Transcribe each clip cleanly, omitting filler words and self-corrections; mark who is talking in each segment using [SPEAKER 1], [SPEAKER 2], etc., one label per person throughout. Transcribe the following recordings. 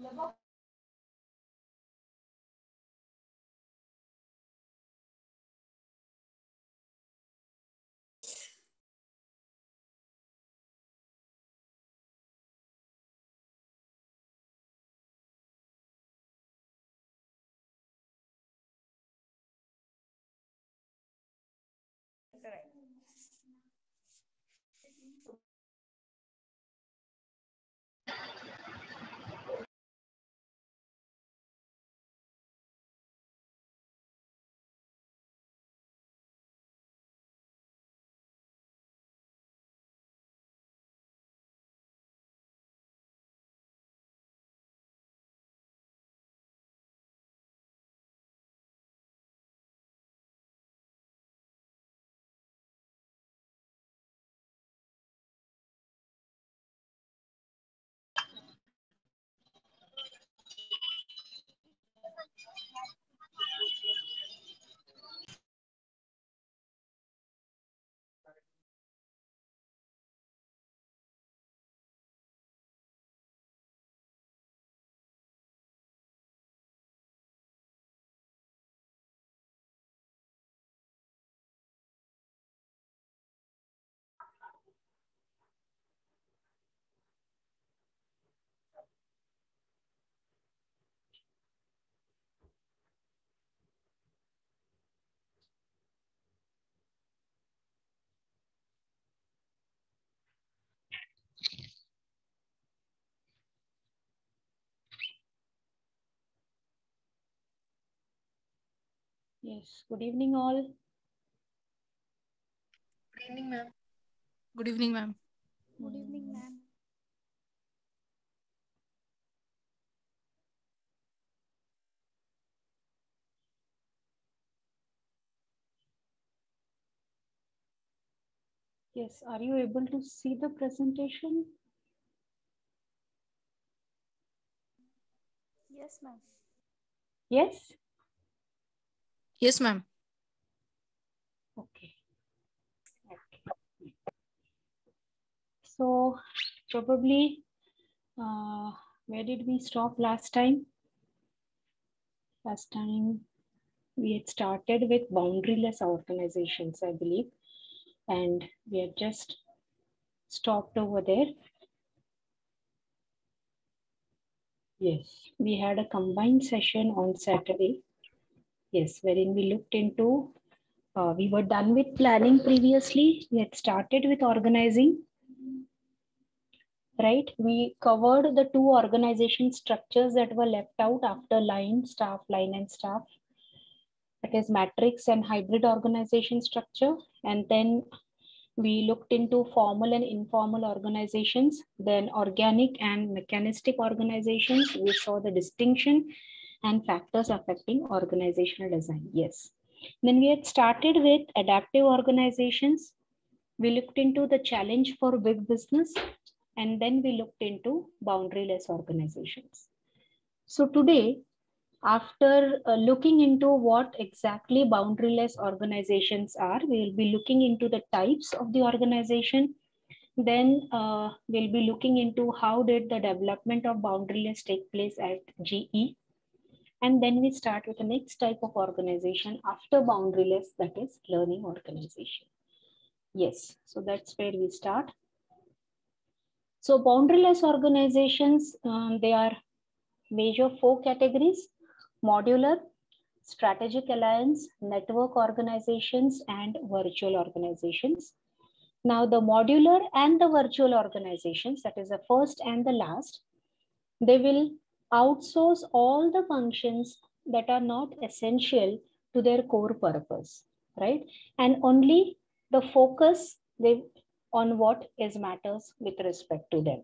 [SPEAKER 1] Yes, good evening all.
[SPEAKER 2] Good evening, ma'am. Good evening, ma'am.
[SPEAKER 3] Good evening, ma'am.
[SPEAKER 1] Yes, are you able to see the presentation?
[SPEAKER 3] Yes, ma'am.
[SPEAKER 1] Yes?
[SPEAKER 2] Yes, ma'am.
[SPEAKER 1] Okay. So probably, where did we stop last time? Last time we had started with boundaryless organizations, I believe, and we had just stopped over there. Yes, we had a combined session on Saturday. Yes, wherein we looked into, we were done with planning previously. We had started with organizing. Right, we covered the two organization structures that were left out after line, and staff. That is matrix and hybrid organization structure. And then we looked into formal and informal organizations, then organic and mechanistic organizations. We saw the distinction and factors affecting organizational design. Yes. Then we had started with adaptive organizations. We looked into the challenge for big business, and then we looked into boundaryless organizations. So today, after looking into what exactly boundaryless organizations are, we will be looking into the types of the organization. Then we'll be looking into how did the development of boundaryless take place at GE. And then we start with the next type of organization after boundaryless, that is learning organization. Yes, so that's where we start. So boundaryless organizations, they are major four categories: modular, strategic alliance, network organizations, and virtual organizations. Now the modular and the virtual organizations, that is the first and the last, they will outsource all the functions that are not essential to their core purpose, right? And only the focus they on what is matters with respect to them.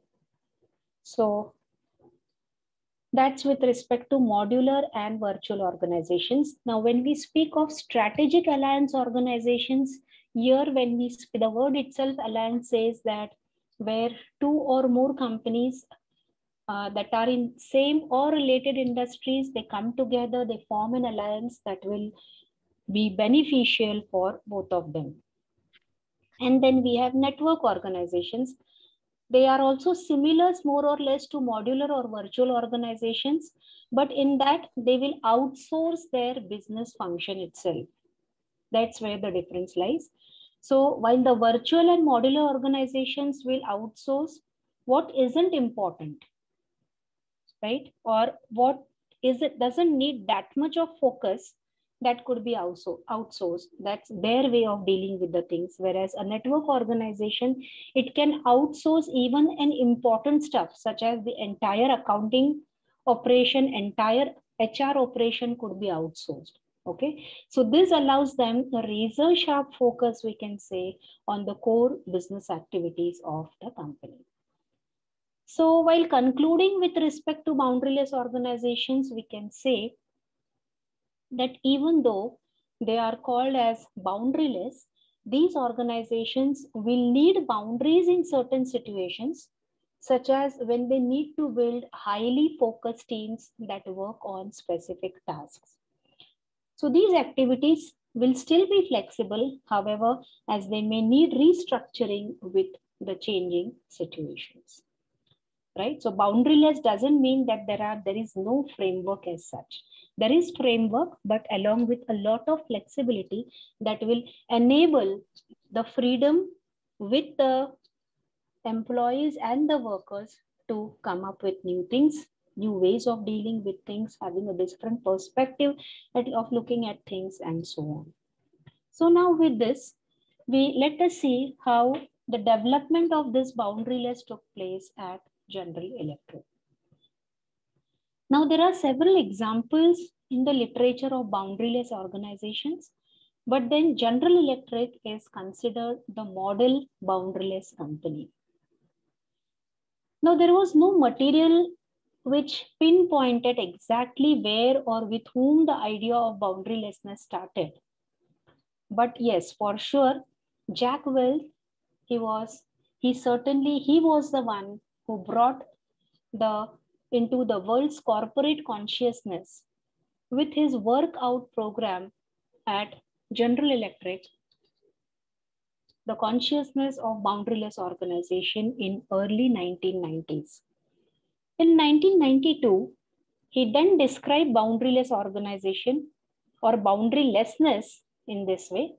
[SPEAKER 1] So that's with respect to modular and virtual organizations. Now, when we speak of strategic alliance organizations, here when we speak, the word itself, alliance, says that where two or more companies that are in same or related industries, they come together, they form an alliance that will be beneficial for both of them. And then we have network organizations. They are also similar more or less to modular or virtual organizations, but in that they will outsource their business function itself. That's where the difference lies. So while the virtual and modular organizations will outsource what isn't important, right? Or what is it doesn't need that much of focus, that could be also outsourced. That's their way of dealing with the things. Whereas a network organization, it can outsource even an important stuff such as the entire accounting operation, entire HR operation could be outsourced. Okay, so this allows them a razor sharp focus, we can say, on the core business activities of the company. So while concluding with respect to boundaryless organizations, we can say that even though they are called as boundaryless, these organizations will need boundaries in certain situations, such as when they need to build highly focused teams that work on specific tasks. So these activities will still be flexible, however, as they may need restructuring with the changing situations. Right? So boundaryless doesn't mean that there is no framework as such. There is framework, but along with a lot of flexibility that will enable the freedom with the employees and the workers to come up with new things, new ways of dealing with things, having a different perspective of looking at things, and so on. So now with this, let us see how the development of this boundaryless took place at General Electric. Now, there are several examples in the literature of boundaryless organizations, but then General Electric is considered the model boundaryless company. Now, there was no material which pinpointed exactly where or with whom the idea of boundarylessness started. But yes, for sure, Jack Welch, he was the one who brought into the world's corporate consciousness with his workout program at General Electric, the consciousness of boundaryless organization in early 1990s. In 1992, he then described boundaryless organization or boundarylessness in this way.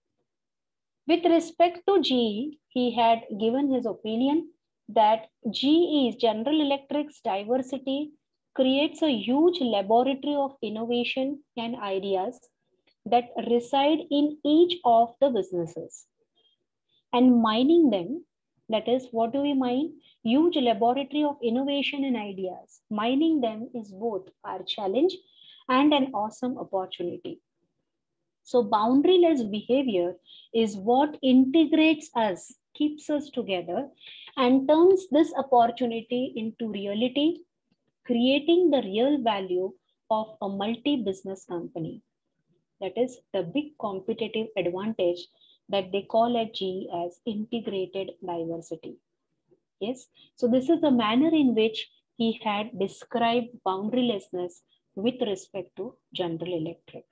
[SPEAKER 1] With respect to GE, he had given his opinion that GE's, General Electric's diversity creates a huge laboratory of innovation and ideas that reside in each of the businesses. And mining them, that is, what do we mine? Huge laboratory of innovation and ideas. Mining them is both our challenge and an awesome opportunity. So boundaryless behavior is what integrates us, keeps us together, and turns this opportunity into reality, creating the real value of a multi-business company. That is the big competitive advantage that they call at GE as integrated diversity. Yes, so this is the manner in which he had described boundarylessness with respect to General Electric.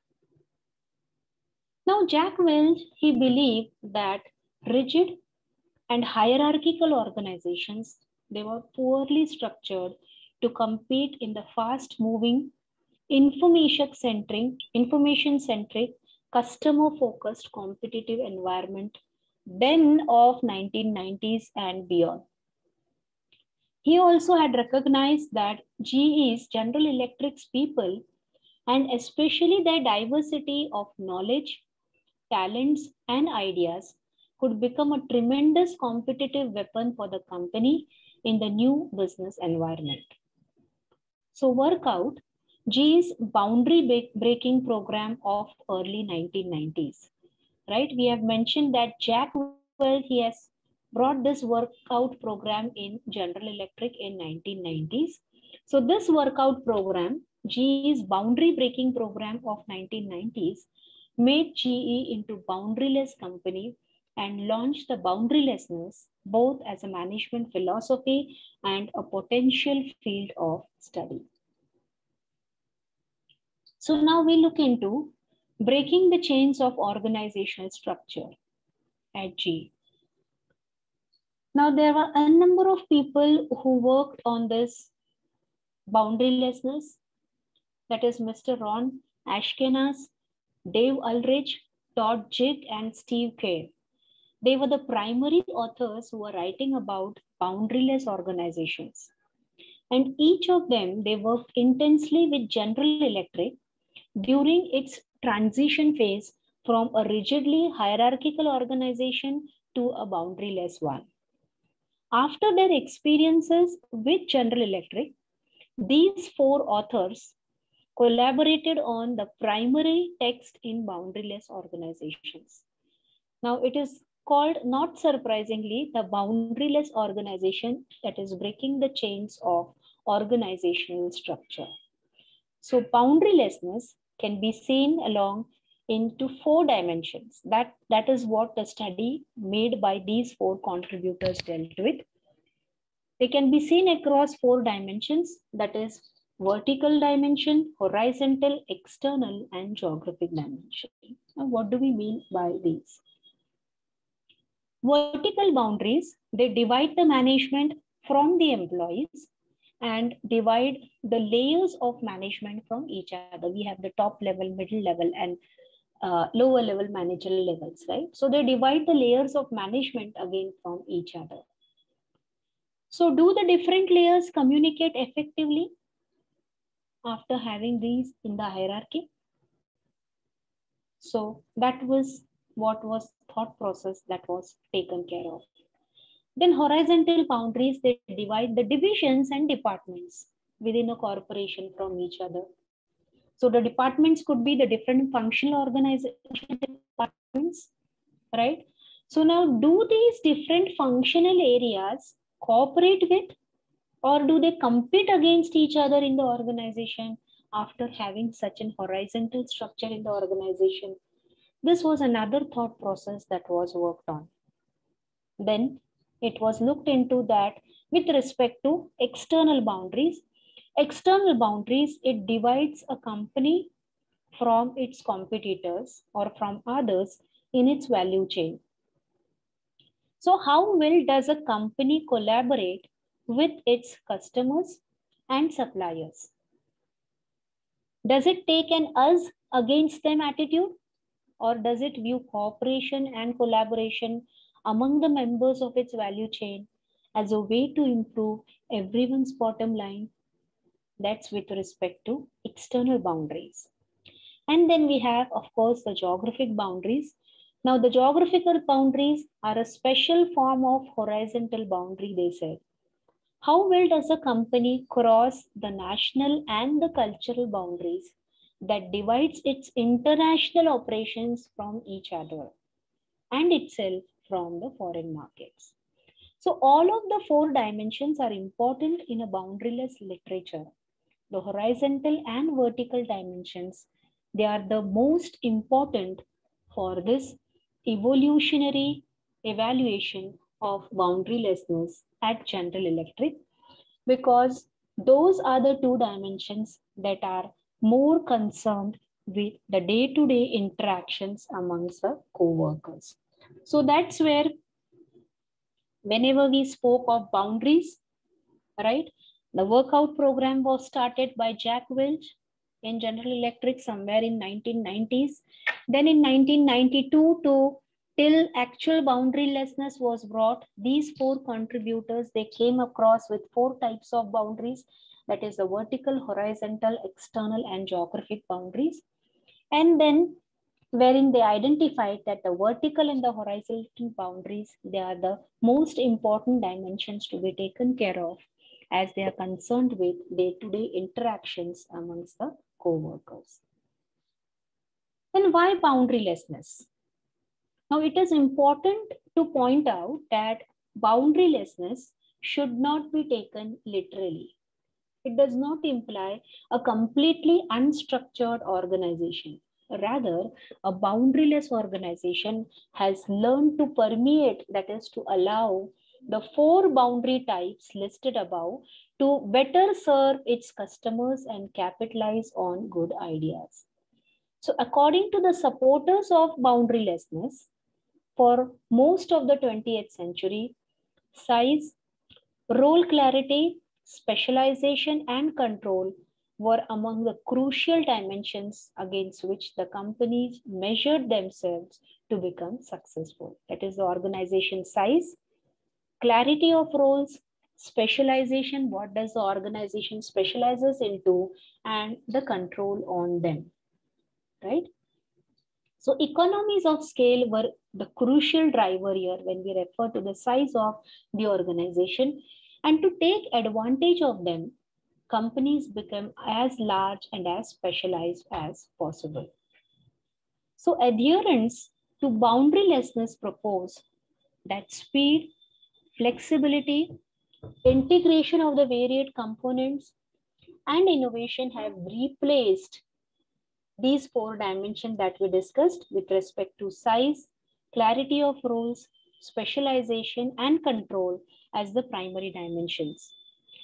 [SPEAKER 1] Now, Jack Welch, he believed that rigid and hierarchical organizations, they were poorly structured to compete in the fast-moving, information-centric, customer-focused competitive environment then of 1990s and beyond. He also had recognized that GE's, General Electric's people, and especially their diversity of knowledge, talents, and ideas could become a tremendous competitive weapon for the company in the new business environment. So Workout, GE's boundary breaking program of early 1990s, right? We have mentioned that Jack Welch, he has brought this workout program in General Electric in 1990s. So this workout program, GE's boundary breaking program of 1990s, made GE into boundaryless company and launched the boundarylessness both as a management philosophy and a potential field of study. So now we look into breaking the chains of organizational structure at GE. Now, there were a number of people who worked on this boundarylessness. That is Mr. Ron Ashkenaz, Dave Ulrich, Todd Jig, and Steve Kerr. They were the primary authors who were writing about boundaryless organizations. And each of them, they worked intensely with General Electric during its transition phase from a rigidly hierarchical organization to a boundaryless one. After their experiences with General Electric, these four authors collaborated on the primary text in boundaryless organizations. Now, it is called, not surprisingly, the boundaryless organization, that is breaking the chains of organizational structure. So, boundarylessness can be seen along into four dimensions. That is what the study made by these four contributors dealt with. They can be seen across four dimensions, that is vertical dimension, horizontal, external, and geographic dimension. Now, what do we mean by these? Vertical boundaries, they divide the management from the employees and divide the layers of management from each other. We have the top level, middle level, and lower level managerial levels, right? So they divide the layers of management again from each other. So do the different layers communicate effectively after having these in the hierarchy? So that was what was thought process that was taken care of. Then horizontal boundaries, they divide the divisions and departments within a corporation from each other. So the departments could be the different functional organization departments, right? So now, do these different functional areas cooperate with, or do they compete against each other in the organization after having such an horizontal structure in the organization? This was another thought process that was worked on. Then it was looked into that with respect to external boundaries. External boundaries, it divides a company from its competitors or from others in its value chain. So how well does a company collaborate with its customers and suppliers? Does it take an us against them attitude, or does it view cooperation and collaboration among the members of its value chain as a way to improve everyone's bottom line? That's with respect to external boundaries. And then we have, of course, the geographic boundaries. Now, the geographical boundaries are a special form of horizontal boundary, they said. How well does a company cross the national and the cultural boundaries that divides its international operations from each other and itself from the foreign markets? So all of the four dimensions are important in a boundaryless literature. The horizontal and vertical dimensions, they are the most important for this evolutionary evaluation of boundarylessness at General Electric, because those are the two dimensions that are more concerned with the day-to-day interactions amongst the co-workers. So that's where, whenever we spoke of boundaries, right, the workout program was started by Jack Welch in General Electric somewhere in 1990s. Then in 1992 to till actual boundarylessness was brought, these four contributors, they came across with four types of boundaries. That is the vertical, horizontal, external, and geographic boundaries. And then wherein they identified that the vertical and the horizontal boundaries, they are the most important dimensions to be taken care of as they are concerned with day-to-day interactions amongst the co-workers. Then why boundarylessness? Now it is important to point out that boundarylessness should not be taken literally. It does not imply a completely unstructured organization. Rather, a boundaryless organization has learned to permeate, that is to allow the four boundary types listed above to better serve its customers and capitalize on good ideas. So according to the supporters of boundarylessness, for most of the 20th century, size, role clarity, specialization, and control were among the crucial dimensions against which the companies measured themselves to become successful. That is the organization size, clarity of roles, specialization, what does the organization specializes into, and the control on them, right? So economies of scale were the crucial driver here when we refer to the size of the organization. And to take advantage of them, companies become as large and as specialized as possible. So adherence to boundarylessness propose that speed, flexibility, integration of the varied components, and innovation have replaced these four dimensions that we discussed with respect to size, clarity of roles, specialization, and control as the primary dimensions,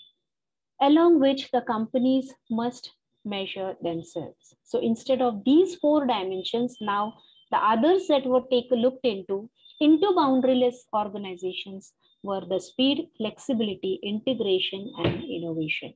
[SPEAKER 1] along which the companies must measure themselves. So instead of these four dimensions, now the others that were looked into boundaryless organizations were the speed, flexibility, integration, and innovation.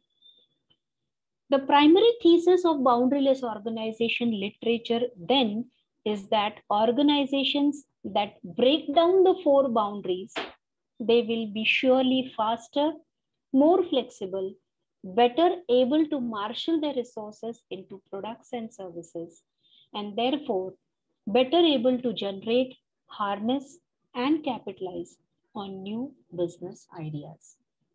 [SPEAKER 1] The primary thesis of boundaryless organization literature then is that organizations that break down the four boundaries, they will be surely faster, more flexible, better able to marshal their resources into products and services, and therefore better able to generate, harness, and capitalize on new business ideas.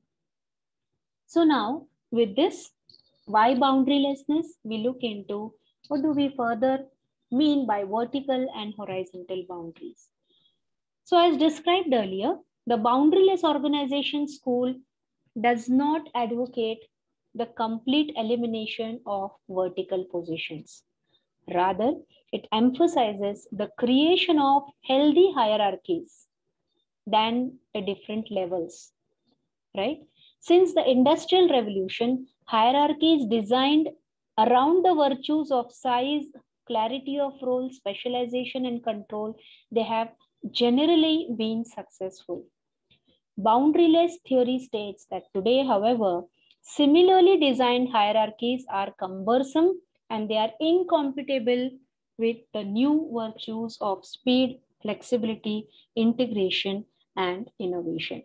[SPEAKER 1] So now with this, why boundarylessness, we look into what do we further mean by vertical and horizontal boundaries. So as described earlier, the boundaryless organization school does not advocate the complete elimination of vertical positions. Rather, it emphasizes the creation of healthy hierarchies than the different levels, right? Since the Industrial Revolution, hierarchies designed around the virtues of size, clarity of role, specialization, and control, they have generally been successful. Boundaryless theory states that today, however, similarly designed hierarchies are cumbersome and they are incompatible with the new virtues of speed, flexibility, integration, and innovation.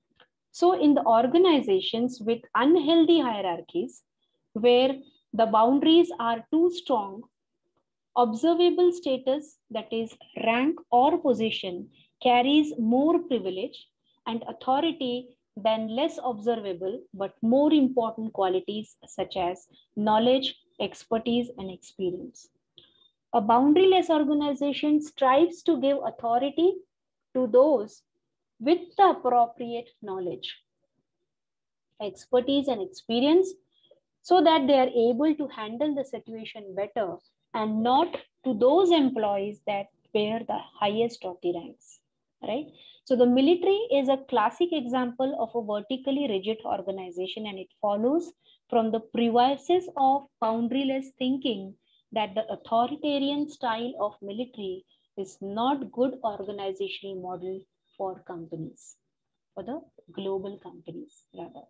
[SPEAKER 1] So in the organizations with unhealthy hierarchies, where the boundaries are too strong, observable status, that is rank or position, carries more privilege and authority than less observable but more important qualities such as knowledge, expertise, and experience. A boundaryless organization strives to give authority to those with the appropriate knowledge, expertise, and experience so that they are able to handle the situation better and not to those employees that bear the highest of the ranks, right? So the military is a classic example of a vertically rigid organization, and it follows from the premises of boundaryless thinking that the authoritarian style of military is not good organizational model for companies, for the global companies rather.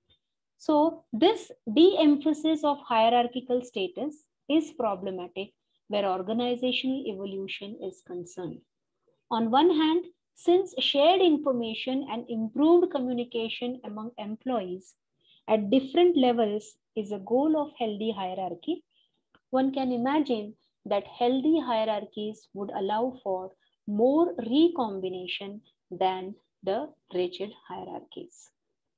[SPEAKER 1] So this de-emphasis of hierarchical status is problematic where organizational evolution is concerned. On one hand, since shared information and improved communication among employees at different levels is a goal of healthy hierarchy, one can imagine that healthy hierarchies would allow for more recombination than the rigid hierarchies.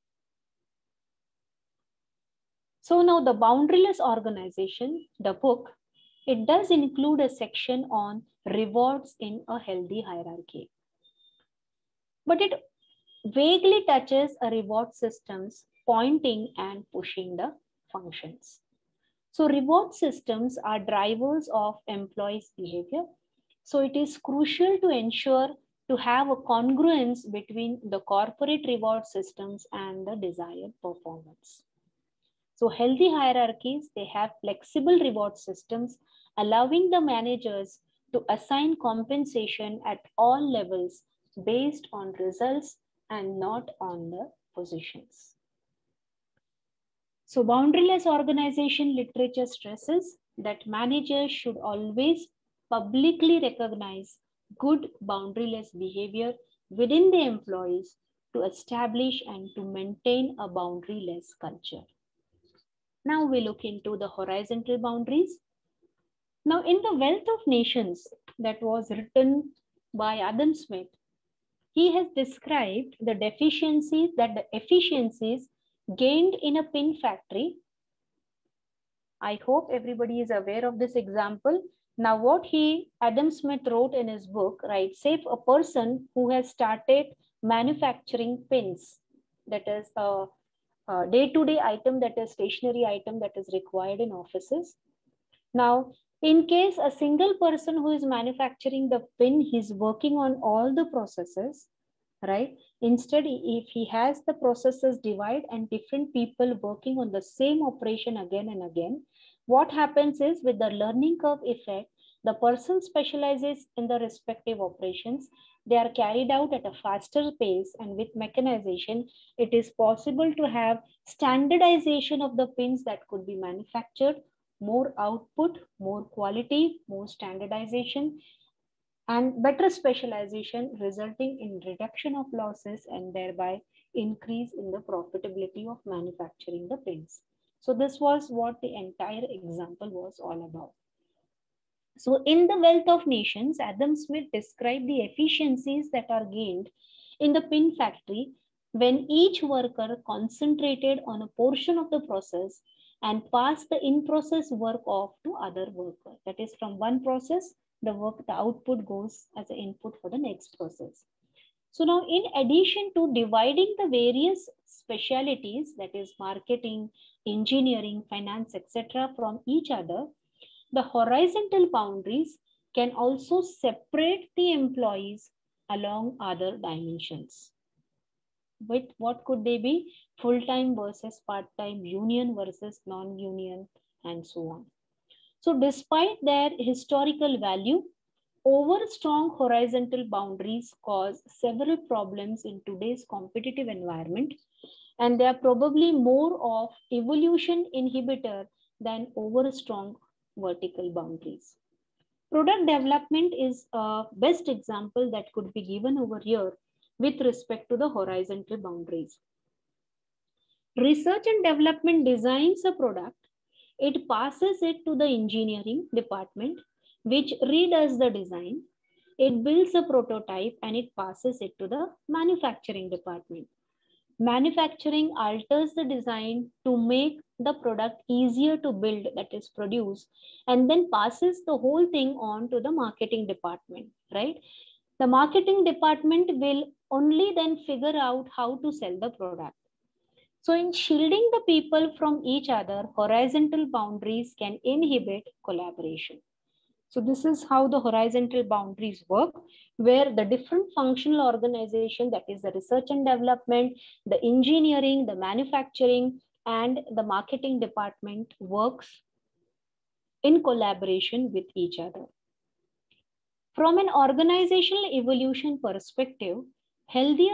[SPEAKER 1] So now the boundaryless organization, the book, it does include a section on rewards in a healthy hierarchy. But it vaguely touches a reward systems pointing and pushing the functions. So reward systems are drivers of employees' behavior. So it is crucial to ensure to have a congruence between the corporate reward systems and the desired performance. So healthy hierarchies, they have flexible reward systems, allowing the managers to assign compensation at all levels based on results, and not on the positions. So boundaryless organization literature stresses that managers should always publicly recognize good boundaryless behavior within the employees to establish and to maintain a boundaryless culture. Now we look into the horizontal boundaries. Now in The Wealth of Nations, that was written by Adam Smith, he has described the efficiencies gained in a pin factory. I hope everybody is aware of this example. Now, what Adam Smith wrote in his book, right? Say if a person who has started manufacturing pins, that is a day-to-day item, that is stationary item that is required in offices. Now, in case a single person who is manufacturing the pin, he's working on all the processes, right? Instead, if he has the processes divide and different people working on the same operation again and again, what happens is with the learning curve effect, the person specializes in the respective operations. They are carried out at a faster pace, and with mechanization, it is possible to have standardization of the pins that could be manufactured, more output, more quality, more standardization, and better specialization, resulting in reduction of losses and thereby increase in the profitability of manufacturing the pins. So this was what the entire example was all about. So in The Wealth of Nations, Adam Smith described the efficiencies that are gained in the pin factory when each worker concentrated on a portion of the process and passed the in-process work off to other worker. That is, from one process, the output goes as an input for the next process. So now, in addition to dividing the various specialities, that is marketing, engineering, finance, etc., from each other, the horizontal boundaries can also separate the employees along other dimensions. With what could they be? Full-time versus part-time, union versus non-union, and so on. So despite their historical value, over strong horizontal boundaries cause several problems in today's competitive environment, and they are probably more of evolution inhibitor than over strong vertical boundaries. Product development is a best example that could be given over here with respect to the horizontal boundaries. Research and development designs a product. It passes it to the engineering department, which redoes the design. It builds a prototype and it passes it to the manufacturing department. Manufacturing alters the design to make the product easier to build, that is produce, and then passes the whole thing on to the marketing department, right? The marketing department will only then figure out how to sell the product. So in shielding the people from each other, horizontal boundaries can inhibit collaboration. So this is how the horizontal boundaries work, where the different functional organization, that is the research and development, the engineering, the manufacturing, and the marketing department works in collaboration with each other. From an organizational evolution perspective, healthier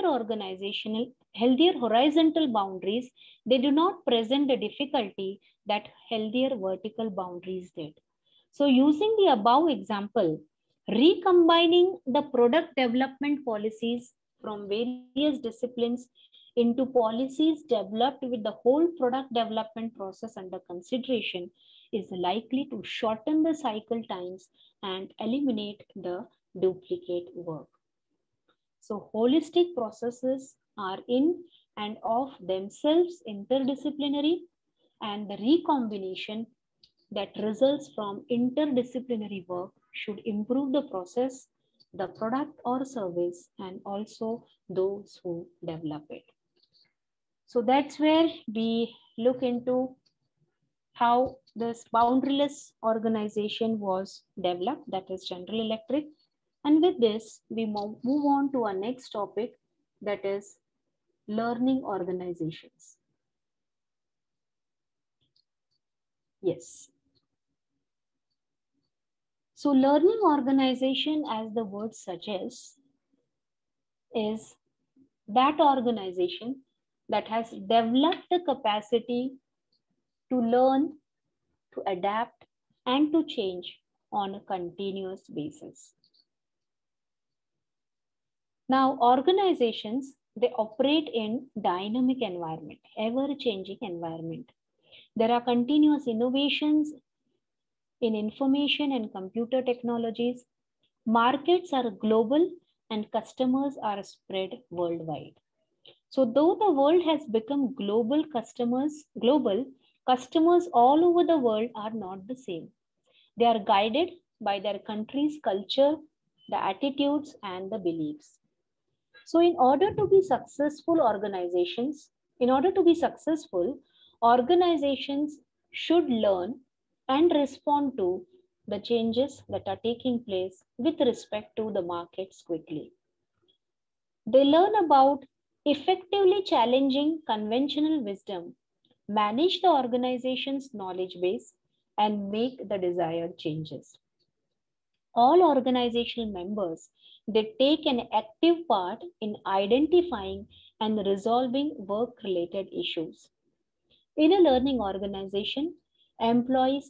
[SPEAKER 1] horizontal boundaries, they do not present the difficulty that healthier vertical boundaries did. So using the above example, recombining the product development policies from various disciplines into policies developed with the whole product development process under consideration is likely to shorten the cycle times and eliminate the duplicate work. So holistic processes are in and of themselves interdisciplinary, and the recombination that results from interdisciplinary work should improve the process, the product or service, and also those who develop it. So that's where we look into how this boundaryless organization was developed, that is General Electric. And with this, we move on to our next topic, that is learning organizations. Yes. So learning organization, as the word suggests, is that organization that has developed the capacity to learn, to adapt, and to change on a continuous basis. Now, organizations, they operate in dynamic environment, ever-changing environment. There are continuous innovations in information and computer technologies. Markets are global and customers are spread worldwide. So though the world has become global, customers all over the world are not the same. They are guided by their country's culture, the attitudes, and the beliefs. So in order to be successful, organizations should learn and respond to the changes that are taking place with respect to the markets quickly. They learn about effectively challenging conventional wisdom, manage the organization's knowledge base, and make the desired changes. All organizational members, they take an active part in identifying and resolving work-related issues. In a learning organization, employees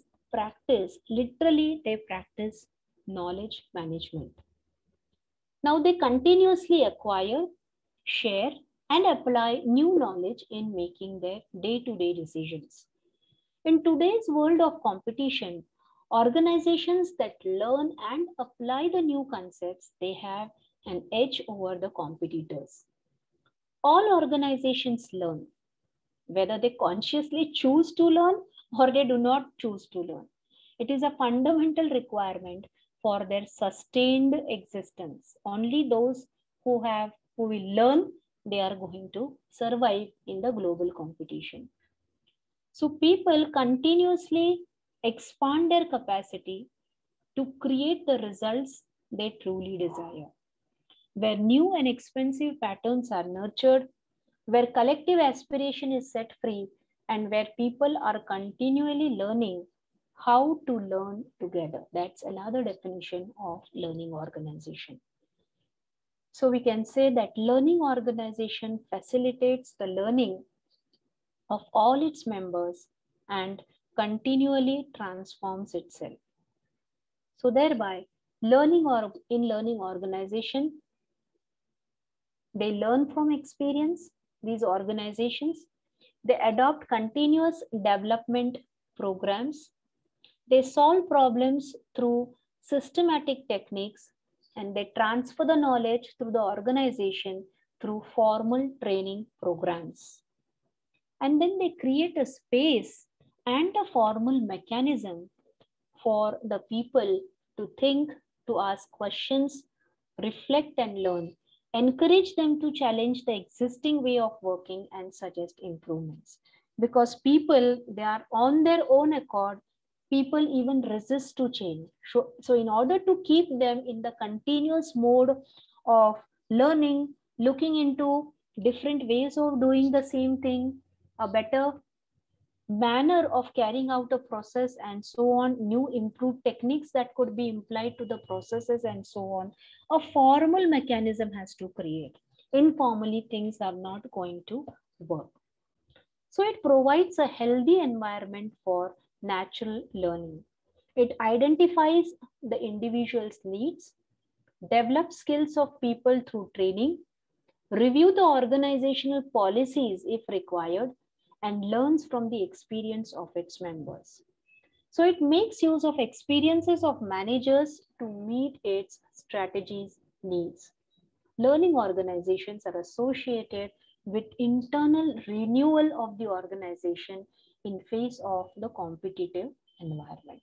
[SPEAKER 1] they practice knowledge management. Now they continuously acquire, share, and apply new knowledge in making their day-to-day decisions. In today's world of competition, organizations that learn and apply the new concepts, they have an edge over the competitors. All organizations learn, whether they consciously choose to learn or they do not choose to learn. It is a fundamental requirement for their sustained existence. Only those who will learn, they are going to survive in the global competition. So people continuously expand their capacity to create the results they truly desire. Where new and expensive patterns are nurtured, where collective aspiration is set free, and where people are continually learning how to learn together. That's another definition of learning organization. So we can say that learning organization facilitates the learning of all its members and continually transforms itself. So thereby, in learning organization, they learn from experience. These organizations, they adopt continuous development programs. They solve problems through systematic techniques, and they transfer the knowledge through the organization through formal training programs. And then they create a space and a formal mechanism for the people to think, to ask questions, reflect and learn. Encourage them to challenge the existing way of working and suggest improvements. Because people, they are on their own accord, people even resist to change. So in order to keep them in the continuous mode of learning, looking into different ways of doing the same thing, a better manner of carrying out a process and so on, new improved techniques that could be applied to the processes and so on, a formal mechanism has to create. Informally, things are not going to work. So it provides a healthy environment for natural learning. It identifies the individual's needs, develops skills of people through training, review the organizational policies if required, and learns from the experience of its members. So it makes use of experiences of managers to meet its strategies needs. Learning organizations are associated with internal renewal of the organization in face of the competitive environment.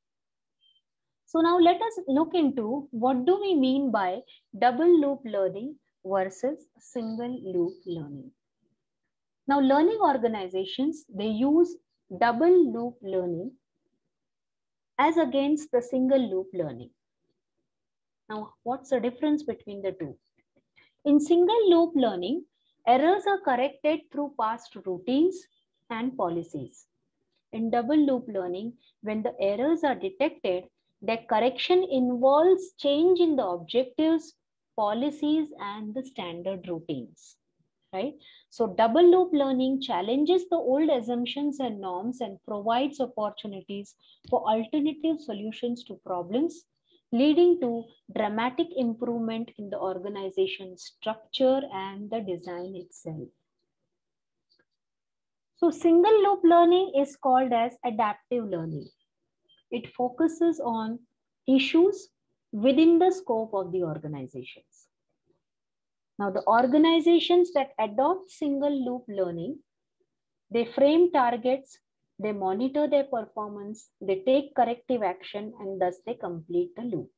[SPEAKER 1] So now let us look into what do we mean by double loop learning versus single loop learning. Now, learning organizations, they use double loop learning as against the single loop learning. Now, what's the difference between the two? In single loop learning, errors are corrected through past routines and policies. In double loop learning, when the errors are detected, their correction involves change in the objectives, policies, and the standard routines. right? So double loop learning challenges the old assumptions and norms and provides opportunities for alternative solutions to problems, leading to dramatic improvement in the organization structure and the design itself. So single loop learning is called as adaptive learning. It focuses on issues within the scope of the organizations. Now, the organizations that adopt single loop learning, they frame targets, they monitor their performance, they take corrective action, and thus they complete the loop.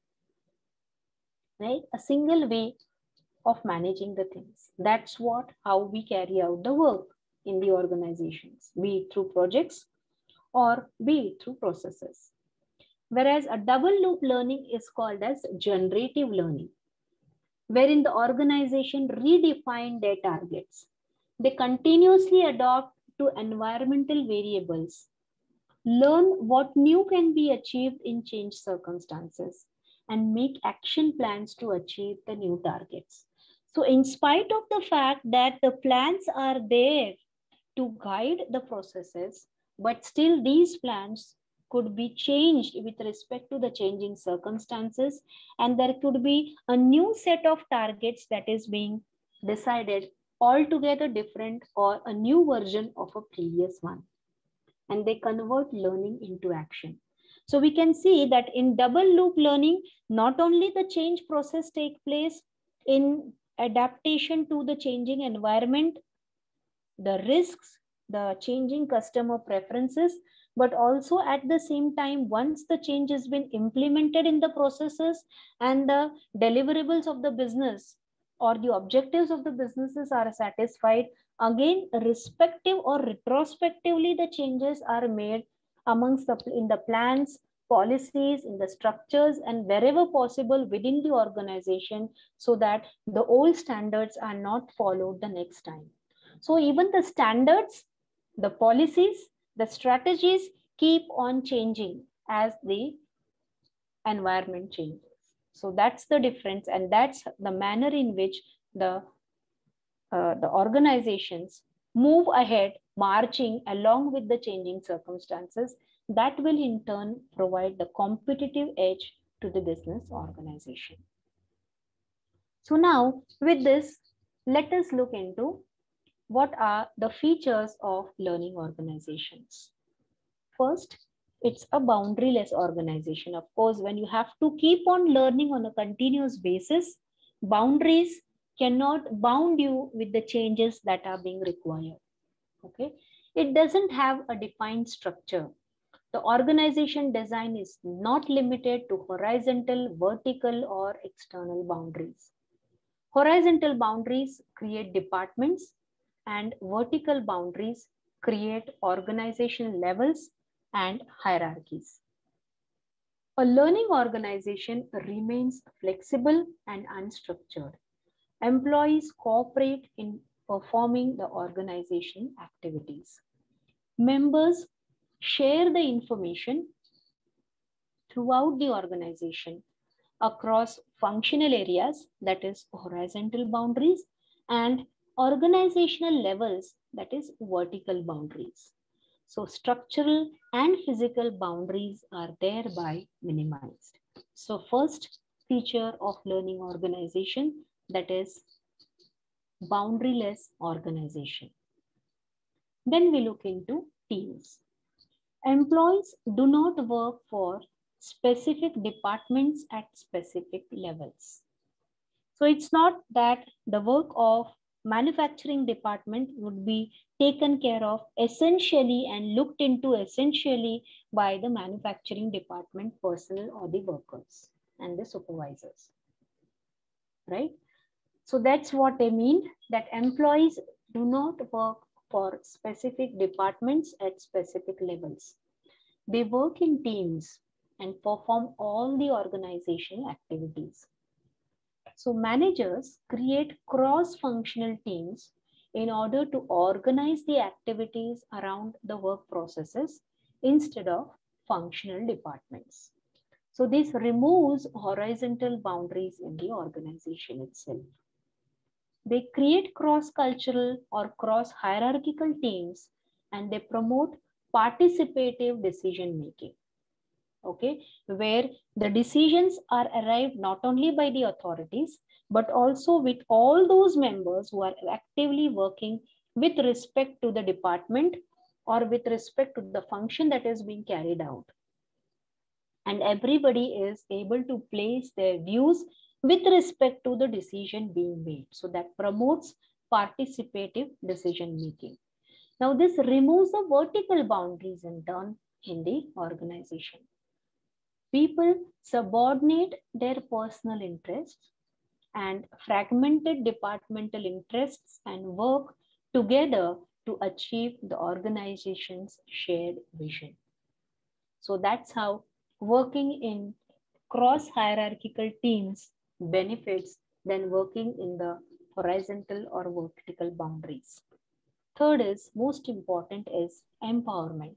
[SPEAKER 1] Right? A single way of managing the things. That's how we carry out the work in the organizations, be it through projects or be it through processes. Whereas a double loop learning is called as generative learning, wherein the organization redefine their targets. They continuously adapt to environmental variables, learn what new can be achieved in changed circumstances, and make action plans to achieve the new targets. So in spite of the fact that the plans are there to guide the processes, but still these plans could be changed with respect to the changing circumstances, and there could be a new set of targets that is being decided altogether different or a new version of a previous one, and they convert learning into action. So we can see that in double loop learning, not only the change process take place in adaptation to the changing environment, the risks, the changing customer preferences, but also at the same time, once the change has been implemented in the processes and the deliverables of the business or the objectives of the businesses are satisfied, again, respective or retrospectively, the changes are made amongst in the plans, policies, in the structures, and wherever possible within the organization, so that the old standards are not followed the next time. So even the standards, the policies, the strategies keep on changing as the environment changes. So that's the difference, and that's the manner in which the organizations move ahead, marching along with the changing circumstances. That will in turn provide the competitive edge to the business organization. So now with this, let us look into what are the features of learning organizations. First, it's a boundaryless organization. Of course, when you have to keep on learning on a continuous basis, boundaries cannot bound you with the changes that are being required. Okay, it doesn't have a defined structure. The organization design is not limited to horizontal, vertical, or external boundaries. Horizontal boundaries create departments, and vertical boundaries create organization levels and hierarchies. A learning organization remains flexible and unstructured. Employees cooperate in performing the organization activities. Members share the information throughout the organization across functional areas, that is horizontal boundaries, and organizational levels, that is vertical boundaries. So structural and physical boundaries are thereby minimized. So first feature of learning organization, that is boundaryless organization. Then we look into teams. Employees do not work for specific departments at specific levels. So it's not that the work of manufacturing department would be taken care of essentially and looked into essentially by the manufacturing department personnel or the workers and the supervisors, right? So that's what they mean, that employees do not work for specific departments at specific levels. They work in teams and perform all the organizational activities. So managers create cross-functional teams in order to organize the activities around the work processes instead of functional departments. So this removes horizontal boundaries in the organization itself. They create cross-cultural or cross-hierarchical teams, and they promote participative decision making. Okay, where the decisions are arrived not only by the authorities, but also with all those members who are actively working with respect to the department or with respect to the function that is being carried out. And everybody is able to place their views with respect to the decision being made. So that promotes participative decision making. Now, this removes the vertical boundaries in turn in the organization. People subordinate their personal interests and fragmented departmental interests and work together to achieve the organization's shared vision. So that's how working in cross hierarchical teams benefits than working in the horizontal or vertical boundaries. Third is most important is empowerment.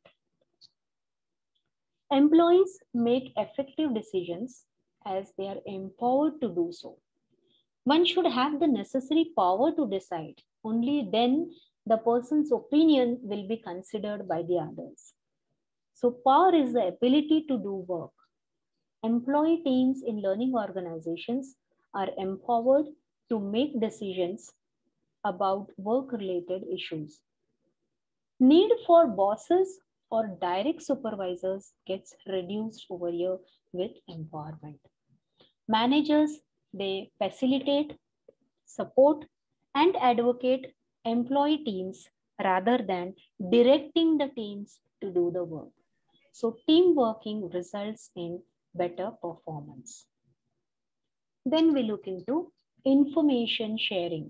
[SPEAKER 1] Employees make effective decisions as they are empowered to do so. One should have the necessary power to decide. Only then the person's opinion will be considered by the others. So power is the ability to do work. Employee teams in learning organizations are empowered to make decisions about work-related issues. Need for bosses or direct supervisors gets reduced over here with empowerment. Managers, they facilitate, support, and advocate employee teams rather than directing the teams to do the work. So team working results in better performance. Then we look into information sharing.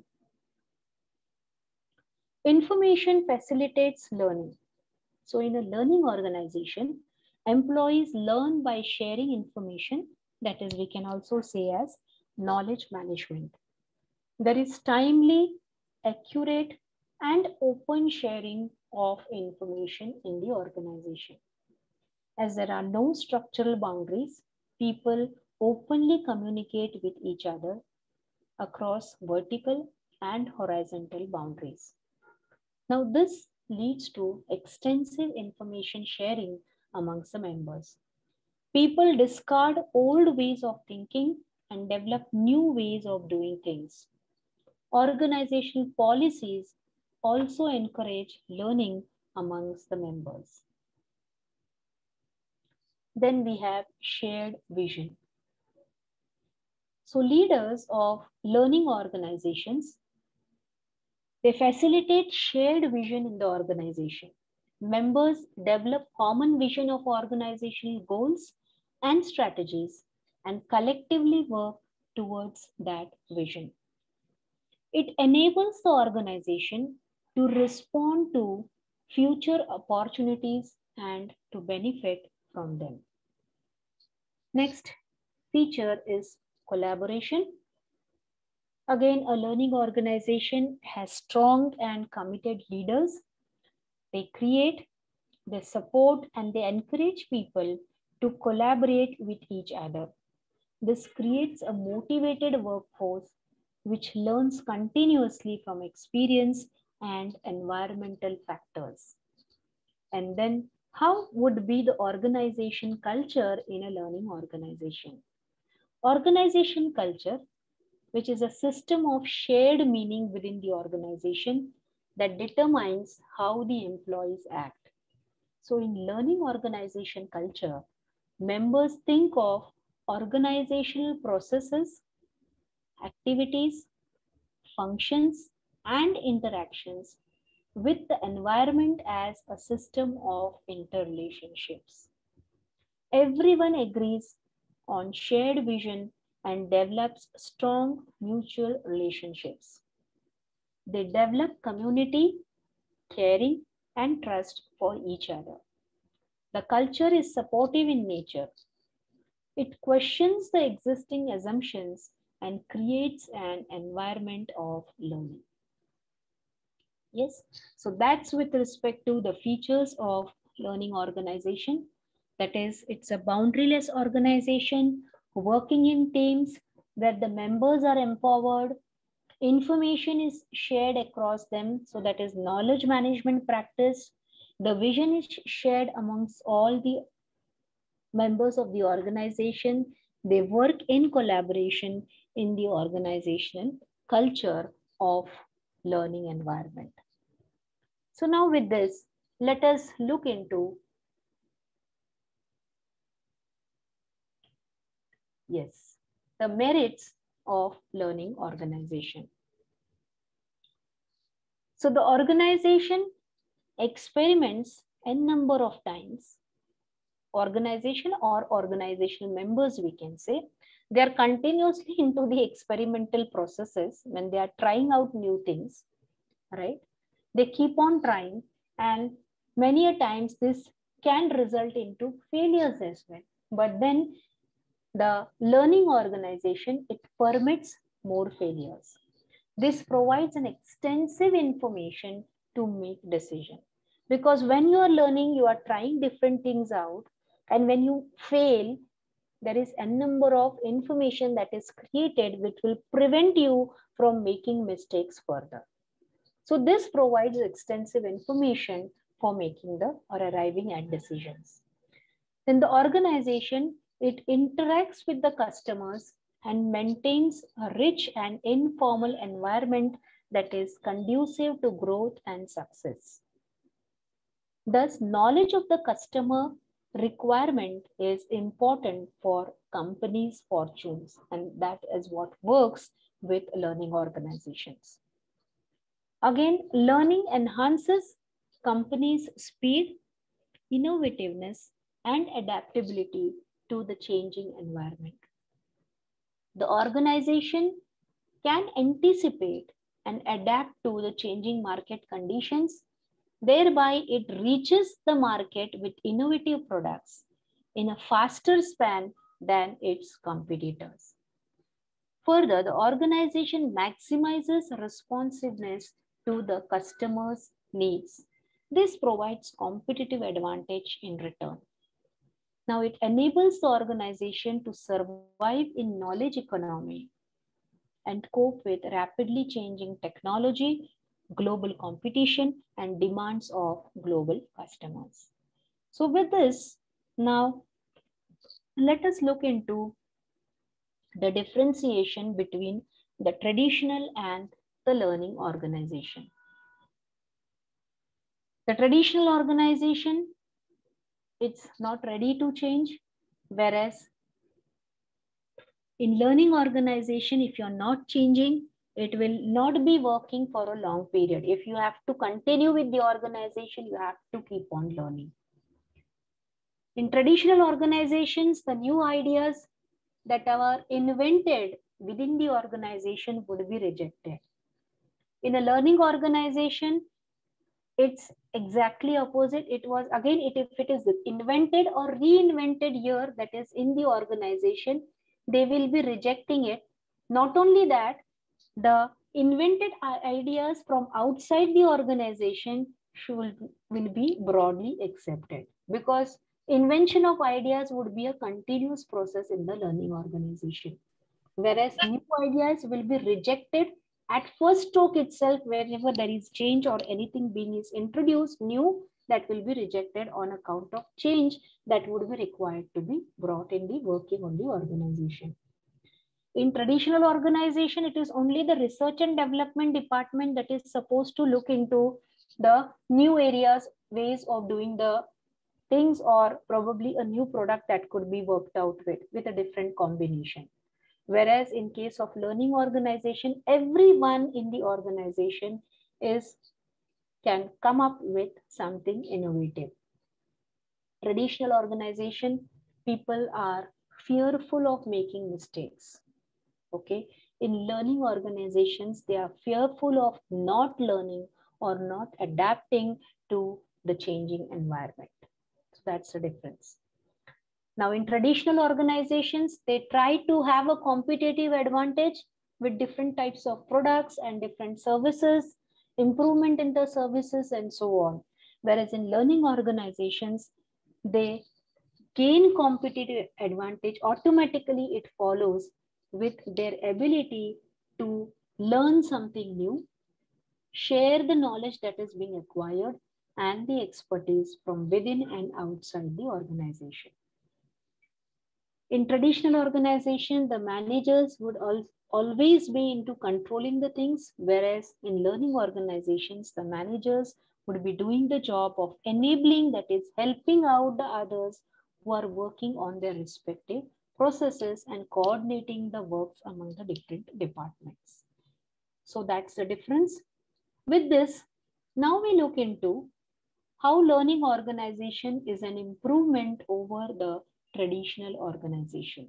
[SPEAKER 1] Information facilitates learning. So in a learning organization, employees learn by sharing information, that is, we can also say as knowledge management. There is timely, accurate, and open sharing of information in the organization. As there are no structural boundaries, people openly communicate with each other across vertical and horizontal boundaries. Now, this leads to extensive information sharing amongst the members. People discard old ways of thinking and develop new ways of doing things. Organizational policies also encourage learning amongst the members. Then we have shared vision. So leaders of learning organizations, they facilitate shared vision in the organization. Members develop common vision of organizational goals and strategies and collectively work towards that vision. It enables the organization to respond to future opportunities and to benefit from them. Next feature is collaboration. Again, a learning organization has strong and committed leaders. They create, they support, and they encourage people to collaborate with each other. This creates a motivated workforce which learns continuously from experience and environmental factors. And then, how would be the organization culture in a learning organization? Organization culture, which is a system of shared meaning within the organization that determines how the employees act. So in learning organization culture, members think of organizational processes, activities, functions, and interactions with the environment as a system of interrelationships. Everyone agrees on shared vision and develops strong mutual relationships. They develop community, caring, and trust for each other. The culture is supportive in nature. It questions the existing assumptions and creates an environment of learning. Yes, so that's with respect to the features of learning organization. That is, it's a boundaryless organization working in teams where the members are empowered, Information is shared across them, so that is knowledge management practice. The vision is shared amongst all the members of the organization. They work in collaboration in the organizational culture of learning environment. So now with this, let us look into, yes, the merits of learning organization. So the organization experiments a number of times. Organization or organizational members, we can say, they are continuously into the experimental processes when they are trying out new things, right? They keep on trying, and many a times this can result into failures as well. But then the learning organization, it permits more failures. This provides an extensive information to make decision. Because when you are learning, you are trying different things out, and when you fail, there is a number of information that is created which will prevent you from making mistakes further. So this provides extensive information for making the or arriving at decisions. Then the organization, it interacts with the customers and maintains a rich and informal environment that is conducive to growth and success. Thus, knowledge of the customer requirement is important for companies' fortunes, and that is what works with learning organizations. Again, learning enhances companies' speed, innovativeness, and adaptability to the changing environment. The organization can anticipate and adapt to the changing market conditions. Thereby, it reaches the market with innovative products in a faster span than its competitors. Further, the organization maximizes responsiveness to the customer's needs. This provides competitive advantage in return. Now, it enables the organization to survive in knowledge economy and cope with rapidly changing technology, global competition, and demands of global customers. So with this, now let us look into the differentiation between the traditional and the learning organization. The traditional organization, it's not ready to change, whereas in learning organization, if you're not changing, it will not be working for a long period. If you have to continue with the organization, you have to keep on learning. In traditional organizations, the new ideas that are invented within the organization would be rejected. In a learning organization, it's exactly opposite. It was again, if it is invented or reinvented here, that is in the organization, they will be rejecting it. Not only that, the invented ideas from outside the organization will be broadly accepted, because invention of ideas would be a continuous process in the learning organization, whereas new ideas will be rejected at first stroke itself. Whenever there is change or anything being is introduced new, that will be rejected on account of change that would be required to be brought in the working on the organization. In traditional organization, it is only the research and development department that is supposed to look into the new areas, ways of doing the things, or probably a new product that could be worked out with a different combination. Whereas in case of learning organization, everyone in the organization can come up with something innovative. Traditional organization, people are fearful of making mistakes. Okay, in learning organizations, they are fearful of not learning or not adapting to the changing environment. So that's the difference. Now, in traditional organizations, they try to have a competitive advantage with different types of products and different services, improvement in the services, and so on. Whereas in learning organizations, they gain competitive advantage automatically. It follows with their ability to learn something new, share the knowledge that is being acquired and the expertise from within and outside the organization. In traditional organization, the managers would always be into controlling the things, whereas in learning organizations, the managers would be doing the job of enabling, that is helping out the others who are working on their respective processes and coordinating the works among the different departments. So that's the difference. With this, now we look into how learning organization is an improvement over the traditional organization.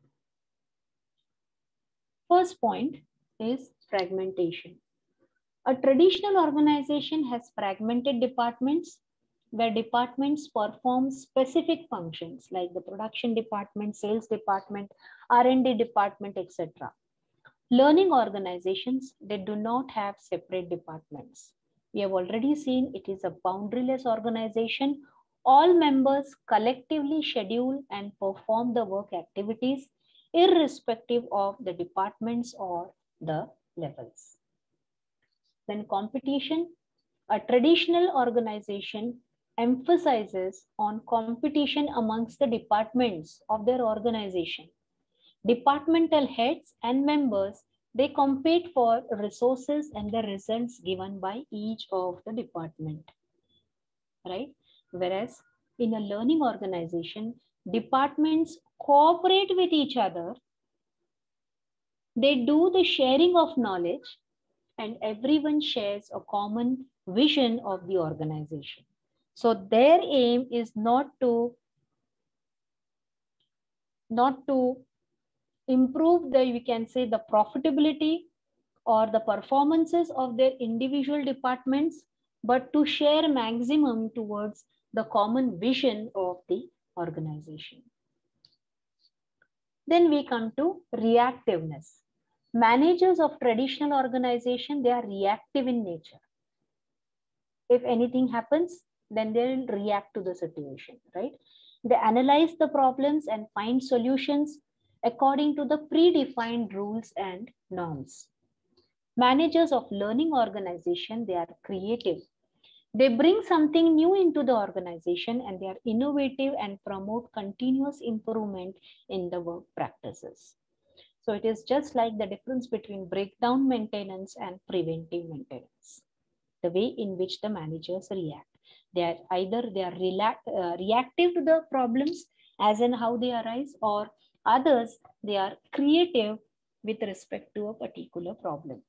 [SPEAKER 1] First point is fragmentation. A traditional organization has fragmented departments where departments perform specific functions like the production department, sales department, R&D department, etc. Learning organizations, they do not have separate departments. We have already seen it is a boundaryless organization. All members collectively schedule and perform the work activities irrespective of the departments or the levels. Then competition. A traditional organization emphasizes on competition amongst the departments of their organization. Departmental heads and members, they compete for resources and the results given by each of the department, right? Whereas in a learning organization, departments cooperate with each other. They do the sharing of knowledge and everyone shares a common vision of the organization. So their aim is not to improve the, we can say, the profitability or the performances of their individual departments, but to share maximum towards the common vision of the organization. Then we come to reactiveness. Managers of traditional organization, they are reactive in nature. If anything happens, then they'll react to the situation, right? They analyze the problems and find solutions according to the predefined rules and norms. Managers of learning organization, they are creative. They bring something new into the organization and they are innovative and promote continuous improvement in the work practices. So it is just like the difference between breakdown maintenance and preventive maintenance. The way in which the managers react. They are either reactive to the problems as in how they arise, or others, they are creative with respect to a particular problem.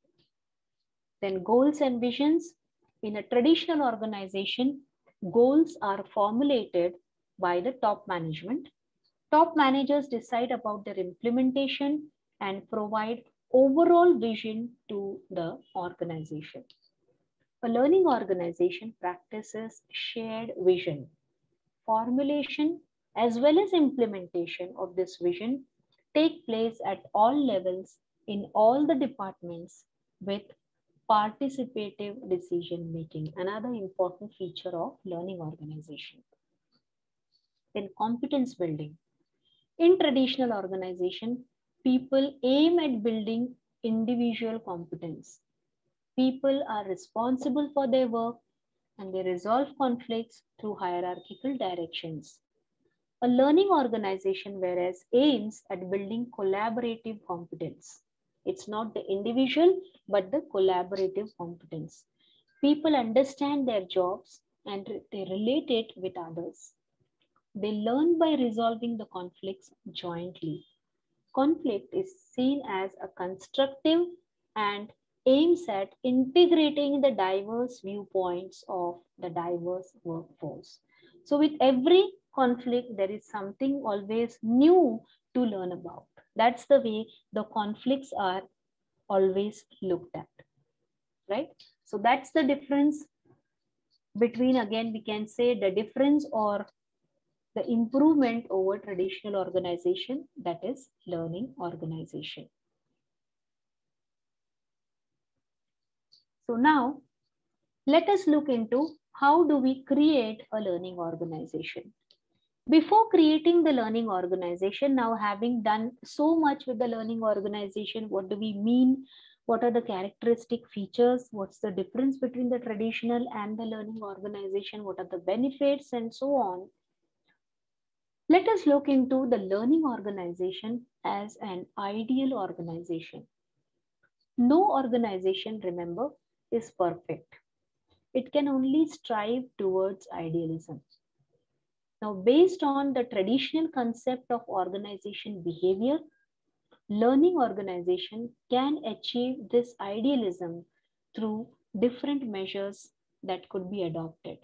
[SPEAKER 1] Then goals and visions. In a traditional organization, goals are formulated by the top management. Top managers decide about their implementation and provide overall vision to the organization. A learning organization practices shared vision. Formulation as well as implementation of this vision take place at all levels in all the departments with participative decision making, another important feature of learning organization. Then competence building. In traditional organization, people aim at building individual competence. People are responsible for their work and they resolve conflicts through hierarchical directions. A learning organization, whereas, aims at building collaborative competence. It's not the individual, but the collaborative competence. People understand their jobs and they relate it with others. They learn by resolving the conflicts jointly. Conflict is seen as a constructive and aims at integrating the diverse viewpoints of the diverse workforce. So with every conflict, there is something always new to learn about. That's the way the conflicts are always looked at, right? So that's the difference between, again, we can say the difference or the improvement over traditional organization, that is learning organization. So now let us look into how do we create a learning organization. Before creating the learning organization, now having done so much with the learning organization, what do we mean What are the characteristic features? What's the difference between the traditional and the learning organization? What are the benefits and so on? Let us look into the learning organization as an ideal organization. No organization, remember, is perfect. It can only strive towards idealism. Now, based on the traditional concept of organization behavior, learning organization can achieve this idealism through different measures that could be adopted.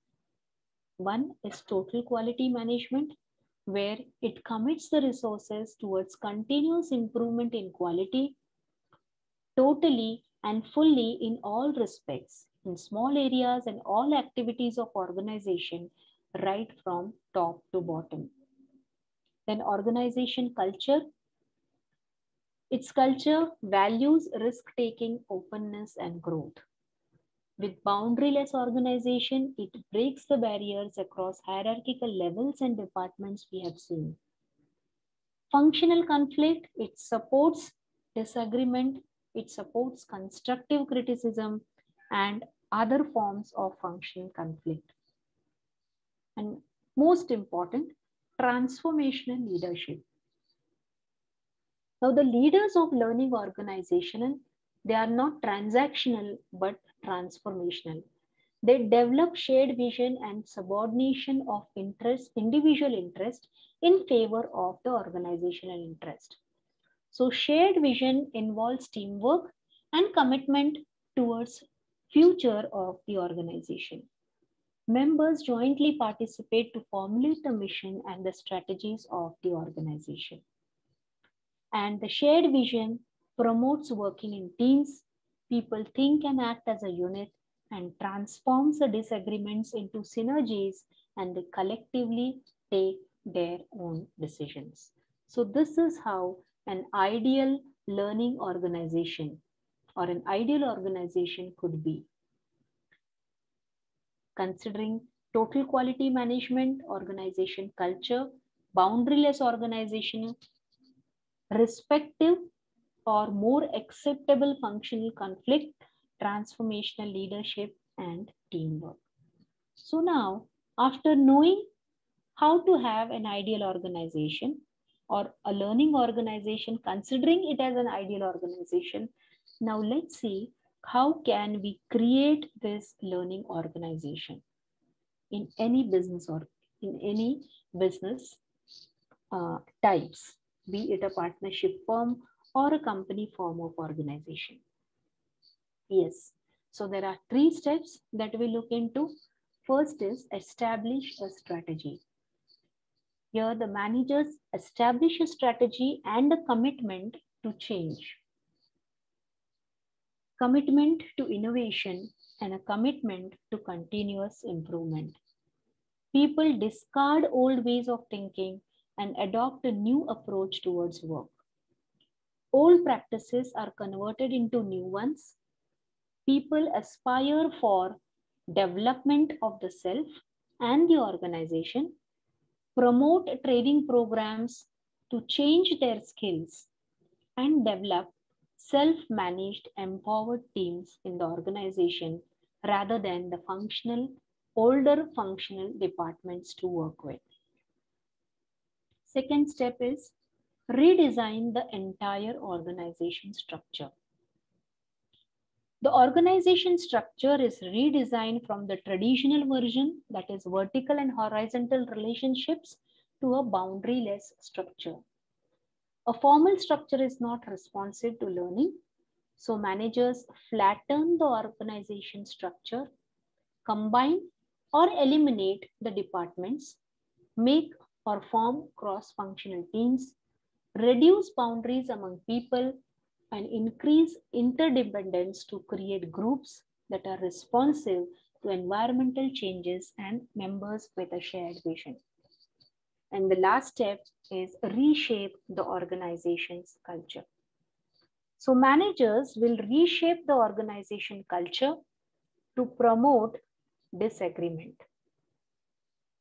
[SPEAKER 1] One is total quality management, where it commits the resources towards continuous improvement in quality, totally and fully in all respects, in small areas and all activities of organization, right from top to bottom. Then organization culture. Its culture values risk-taking, openness, and growth. With boundaryless organization, it breaks the barriers across hierarchical levels and departments we have seen. Functional conflict, it supports disagreement, it supports constructive criticism and other forms of functional conflict. And most important, transformational leadership. Now, the leaders of learning organization, they are not transactional but transformational. They develop shared vision and subordination of interest, individual interest in favor of the organizational interest. So shared vision involves teamwork and commitment towards future of the organization. Members jointly participate to formulate the mission and the strategies of the organization. And the shared vision promotes working in teams. People think and act as a unit and transforms the disagreements into synergies, and they collectively take their own decisions. So this is how an ideal learning organization or an ideal organization could be. Considering total quality management, organization culture, boundaryless organization, respective or more acceptable functional conflict, transformational leadership, and teamwork. So now, after knowing how to have an ideal organization or a learning organization, considering it as an ideal organization, now let's see how can we create this learning organization in any business or in any business types, be it a partnership firm or a company form of organization. Yes, so there are 3 steps that we look into. First is establish a strategy. Here the managers establish a strategy and a commitment to change, commitment to innovation, and a commitment to continuous improvement. People discard old ways of thinking and adopt a new approach towards work. Old practices are converted into new ones. People aspire for development of the self and the organization, promote training programs to change their skills, and develop self-managed, empowered teams in the organization rather than the older functional departments to work with. Second step is redesign the entire organization structure. The organization structure is redesigned from the traditional version, that is vertical and horizontal relationships, to a boundaryless structure. A formal structure is not responsive to learning, so managers flatten the organization structure, combine or eliminate the departments, make or form cross-functional teams, reduce boundaries among people, and increase interdependence to create groups that are responsive to environmental changes and members with a shared vision. And the last step is reshape the organization's culture. So managers will reshape the organization culture to promote disagreement,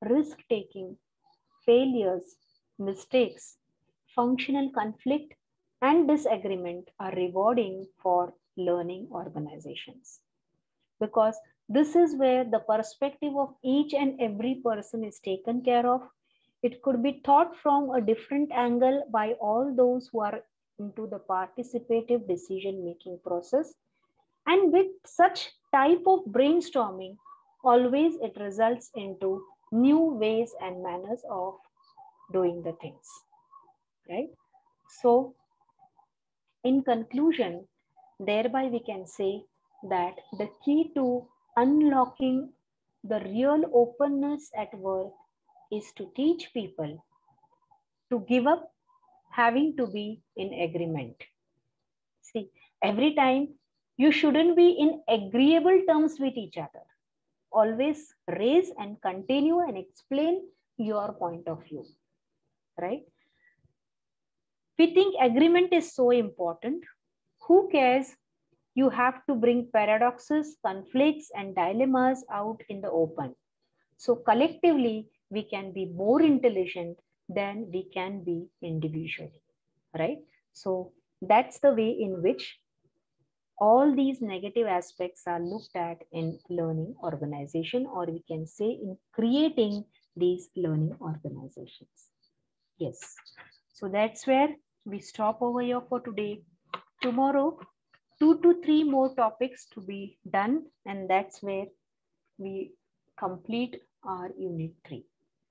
[SPEAKER 1] risk-taking, failures, mistakes, functional conflict, and disagreement are rewarding for learning organizations, because this is where the perspective of each and every person is taken care of. It could be thought from a different angle by all those who are into the participative decision making process. And with such type of brainstorming, always it results into new ways and manners of doing the things, right? So in conclusion, thereby we can say that the key to unlocking the real openness at work is to teach people to give up having to be in agreement. See, every time you shouldn't be in agreeable terms with each other. Always raise and continue and explain your point of view, right? We think agreement is so important. Who cares? You have to bring paradoxes, conflicts, and dilemmas out in the open. So collectively, we can be more intelligent than we can be individually, right? So that's the way in which all these negative aspects are looked at in learning organization, or we can say in creating these learning organizations. Yes. So that's where we stop over here for today. Tomorrow, 2 to 3 more topics to be done, and that's where we complete our unit 3.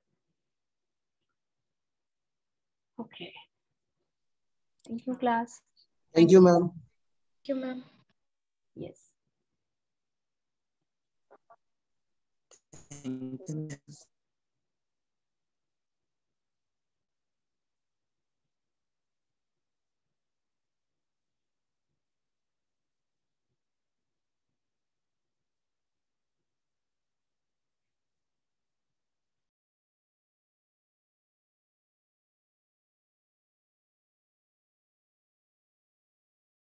[SPEAKER 1] Okay. Thank you, class.
[SPEAKER 3] Thank you, ma'am.
[SPEAKER 2] Thank you, ma'am.
[SPEAKER 1] Yes.
[SPEAKER 3] Thank you.